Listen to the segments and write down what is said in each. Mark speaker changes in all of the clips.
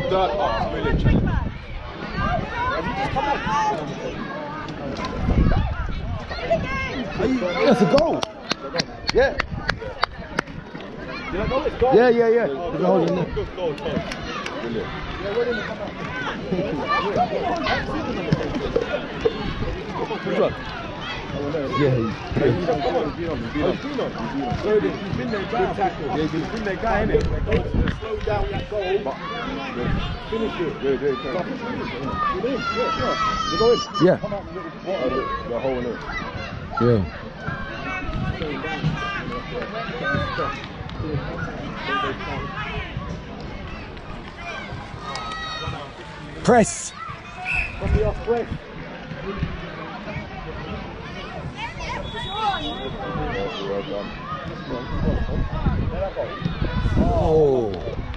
Speaker 1: Third half, brilliant challenge.
Speaker 2: That's a goal. Yeah.
Speaker 1: Did I go? It's goal.
Speaker 2: Yeah. There's a hole in there.
Speaker 1: Good goal, Tom. Brilliant. Which one?
Speaker 2: Yeah.
Speaker 1: Come on, he's been on. So he's been their guy. Good tackle. Yeah, he's been their guy, innit? Slow down that goal. Finish it. Yeah. You go in?
Speaker 2: Yeah.
Speaker 1: Come out the hole in it.
Speaker 2: Yeah. Press.
Speaker 1: From the off press. Well done.
Speaker 2: Oh.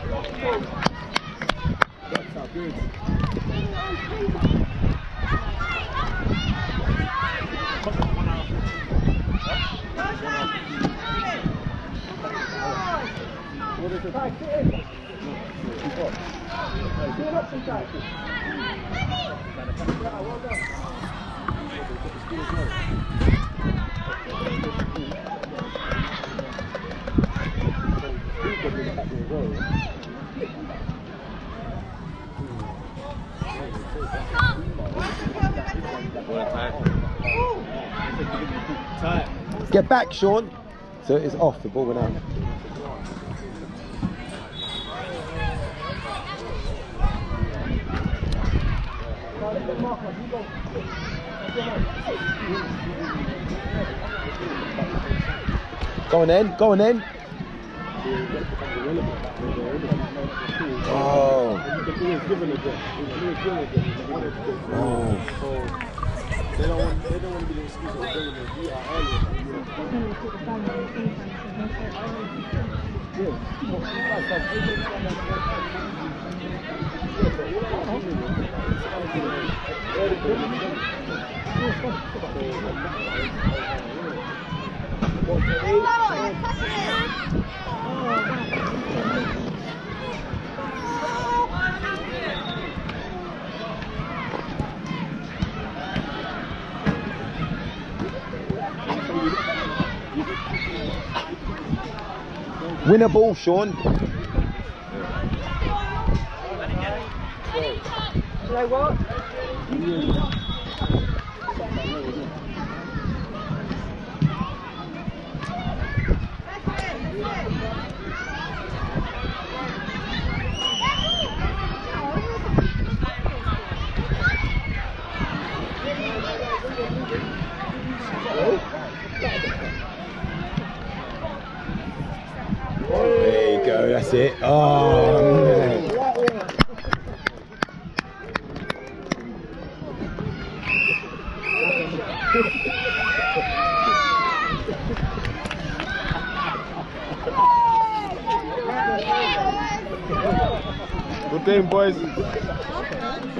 Speaker 1: That's how good. What is it?
Speaker 2: Get back, Sean. So it's off, the ball went out. Go on then, go on then. Oh.
Speaker 1: Oh. They don't want to be the excuse of doing it. We are
Speaker 2: Win a ball, Sean.
Speaker 3: Like what?
Speaker 2: There you go, that's it. Oh, man.
Speaker 1: Good game, boys.